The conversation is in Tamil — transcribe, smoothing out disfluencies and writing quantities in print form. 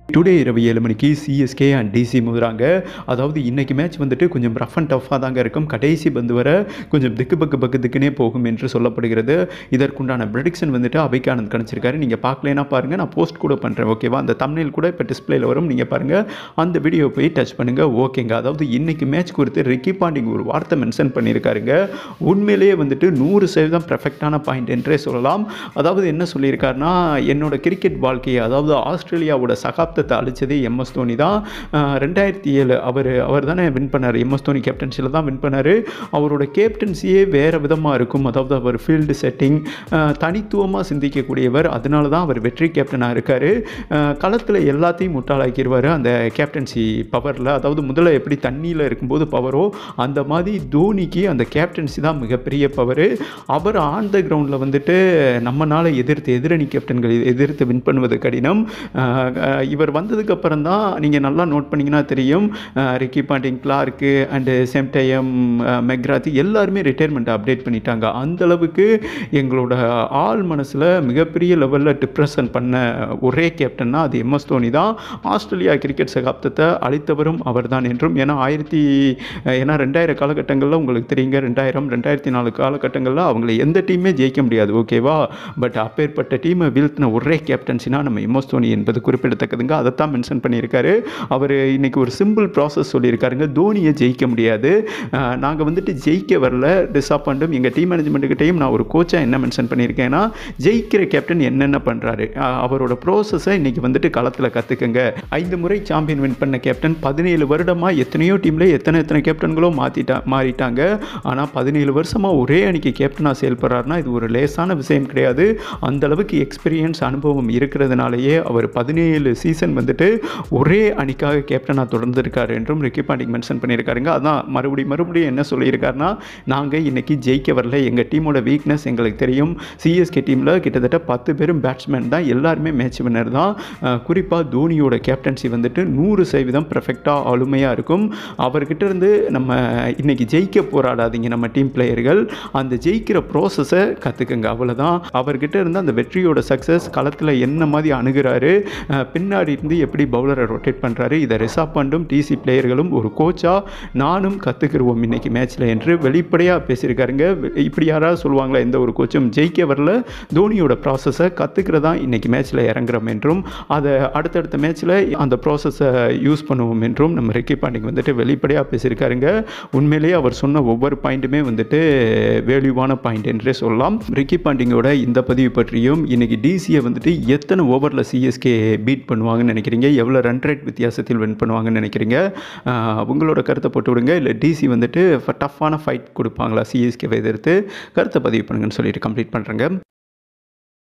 டுடே இரவு 7 மணிக்கு சிஎஸ்கே அண்ட் டிசி மோதுறாங்க. அதாவது இன்னைக்கு மேட்ச் வந்துட்டு கொஞ்சம் ரஃப் அண்ட் டஃப்பாக தாங்க இருக்கும். கடைசி பந்து வர கொஞ்சம் திக்குனே போகும் என்று சொல்லப்படுகிறது. இதற்குண்டான ப்ரெடிக்ஷன் வந்துட்டு அபய்க் ஆனந்த் கணிச்சிருக்காரு. நீங்கள் பார்க்கலைன்னா பாருங்கள், நான் போஸ்ட் கூட பண்ணுறேன். ஓகேவா? அந்த தம்ப்நெயில் கூட இப்போ டிஸ்பிளேல வரும். நீங்கள் பாருங்கள், அந்த வீடியோ போய் டச் பண்ணுங்கள். ஓகேங்க. அதாவது இன்னைக்கு மேட்ச் குறித்து ரிக்கி பாண்டிங் ஒரு வார்த்தை மென்ஷன் பண்ணியிருக்காருங்க. உண்மையிலேயே வந்துட்டு 100% பெர்ஃபெக்டான பாயிண்ட் என்றே சொல்லலாம். அதாவது என்ன சொல்லியிருக்காருன்னா, என்னோட கிரிக்கெட் வாழ்க்கையை, அதாவது ஆஸ்திரேலியாவோட சகாப்தத்தை அழிச்சதே எம்எஸ் தோனி தான். 2007 அவர் தானே வின் பண்ணார். எம்எஸ் தோனி கேப்டன்சியில் தான் வின் பண்ணார். அவரோட கேப்டன்சியே வேறு விதமாக இருக்கும். அதாவது அவர் ஃபீல்டு செட்டிங் தனித்துவமாக சிந்திக்கக்கூடியவர். அதனால தான் அவர் வெற்றி கேப்டனாக இருக்கார். களத்தில் எல்லாத்தையும் முட்டாளாக்கிடுவார் அந்த கேப்டன்சி பவரில். அதாவது முதல்ல எப்படி தண்ணியில் இருக்கும்போது பவரோ, அந்த மாதிரி தோனிக்கு அந்த கேப்டன்சி தான் மிகப்பெரிய பவர். அவர் ஆன் த கிரவுண்டில் வந்துட்டு நம்மளால் எதிரணி கேப்டன்கள் எதிர்த்து வின் பண்ணுவது கடினம். இவர் வந்ததுக்கு அப்புறம் தான் நீங்கள் நல்லா நோட் பண்ணிங்கன்னா தெரியும், Ricky Ponting, Clarke and same time McGrath எல்லாருமே ரிட்டையர்மெண்ட் அப்டேட் பண்ணிட்டாங்க. அந்தளவுக்கு எங்களோட ஆள் மனசில் மிகப்பெரிய லெவலில் டிப்ரெஷன் பண்ண ஒரே கேப்டன்னா அது எம்எஸ் தோனி தான். ஆஸ்திரேலியா கிரிக்கெட் சகாப்தத்தை அளித்தவரும் அவர் தான் என்றும். ஏன்னா 2000 காலகட்டங்களில் உங்களுக்கு தெரியுங்க, 2004 காலகட்டங்களில் அவங்கள எந்த டீமே ஜெயிக்க முடியாது. ஓகேவா? பட் அப்பேற்பட்ட டீமை வீழ்த்தின ஒரே கேப்டன்சினா நம்ம எம்எஸ் தோனி என்பது குறிப்பிடத்தக்கதுங்க. அதைத்தான் மென்ஷன் பண்ணியிருக்காரு. அவர் இன்னைக்கு ஒரு சிம்பிள் ப்ராசஸ் சொல்லியிருக்காருங்க. தோனியை ஜெயிக்க முடியாது, நாங்கள் வந்துட்டு ஜெயிக்க வரல, டிஸப்பாயிண்டும். எங்கள் டீம் மேனேஜ்மெண்ட்டுக்கிட்டையும் நான் ஒரு கோச்சாக என்ன மென்ஷன் பண்ணியிருக்கேன்னா, ஜெயிக்கிற கேப்டன் என்னென்ன பண்ணுறாரு, அவரோட ப்ரோசஸை இன்றைக்கி வந்துட்டு களத்தில் கற்றுக்குங்க. 5 முறை சாம்பியன் வின் பண்ண கேப்டன் 17 வருடமாக எத்தனையோ டீமில் எத்தனை கேப்டன்களோ மாறிட்டாங்க. ஆனால் 17 வருஷமாக ஒரே அணிக்கு கேப்டனாக செயல்படுறாருன்னா இது ஒரு லேசான விஷயம் கிடையாது. அந்தளவுக்கு எக்ஸ்பீரியன்ஸ் அனுபவம் இருக்கிறதுனாலேயே அவர் 17 சீசன் வந்துட்டு ஒரே அணிக்காக கேப்டனாக தொடர்ந்துருக்காரு என்றும் ரிக்கி பாண்டிங் மென்ஷன் பண்ணியிருக்காருங்க. அதான் மறுபடியும் என்ன சொல்லியிருக்காருன்னா, நாங்கள் இன்றைக்கி ஜெயிக்க வரல, எங்கள் டீமோட வீக்னஸ் எங்களுக்கு தெரியும். சிஎஸ்கே டீமில் கிட்டத்தட்ட 10 பேரும் பேட்ஸ்மேன் தான், எல்லாருமே மேட்ச் வின்னர் தான். குறிப்பாக தோனியோட கேப்டன்சி வந்துட்டு 100% பெர்ஃபெக்டாக ஆளுமையாக இருக்கும். அவர்கிட்ட இருந்து நம்ம இன்றைக்கி ஜெயிக்க போராடாதீங்க நம்ம டீம் பிளேயர்கள், அந்த ஜெயிக்கிற ப்ரோசஸை கற்றுக்குங்க, அவ்வளோதான். அவர்கிட்ட இருந்து அந்த வெற்றியோட சக்ஸஸ் களத்தில் என்ன மாதிரி அணுகிறாரு, பின்னாடி இருந்து எப்படி பவுலரை ரொட்டேட் பண்ணுறாரு, இதை ரிஷப் பண்டும் டிசி பிளேயர்களும் ஒரு கோச்சாக நானும் கற்றுக்கிடுவோம் இன்றைக்கி மேட்ச்சில் என்று வெளிப்படையாக பேசியிருக்காருங்க. இப்படி யாராவது சொல்லுவாங்களா? எந்த ஒரு கோச்சும் ஜெயிக்க வரல, தோனியோட ப்ராசஸை கற்றுக்கிறதா இன்றைக்கி மேட்ச்சில் இறங்குறோம் என்றும், அதை அடுத்தடுத்த மேட்ச்சில் அந்த ப்ராசஸை யூஸ் பண்ணுவோம் என்றும் நம்ம ரிக்கி பாண்டிங் வந்துட்டு வெளிப்படையாக பேசியிருக்காருங்க. உண்மையிலேயே அவர் சொன்ன ஒவ்வொரு பாயிண்ட்டுமே வந்துட்டு வேல்யூவான பாயிண்ட் என்றே சொல்லலாம். ரிக்கி பாண்டிங்கோட இந்த பதிவு பற்றியும், இன்றைக்கி டிசியை வந்துட்டு எத்தனை ஓவரில் சிஎஸ்கே பீட் பண்ணுவாங்கன்னு நினைக்கிறீங்க, எவ்வளோ ரன் ரேட் வித்தியாசத்தில் வின் பண்ணுவாங்கன்னு நினைக்கிறீங்க, உங்களோட கருத்தை போட்டு விடுங்க. இல்லை டிசி வந்துட்டு டஃப்பான ஃபைட் கொடுப்பாங்களா சிஎஸ்கேவை எதிர்த்து, கருத்தை பதிவு பண்ணுங்கன்னு சொல்லிட்டு கம்ப்ளீட் பண்ணுறேங்க.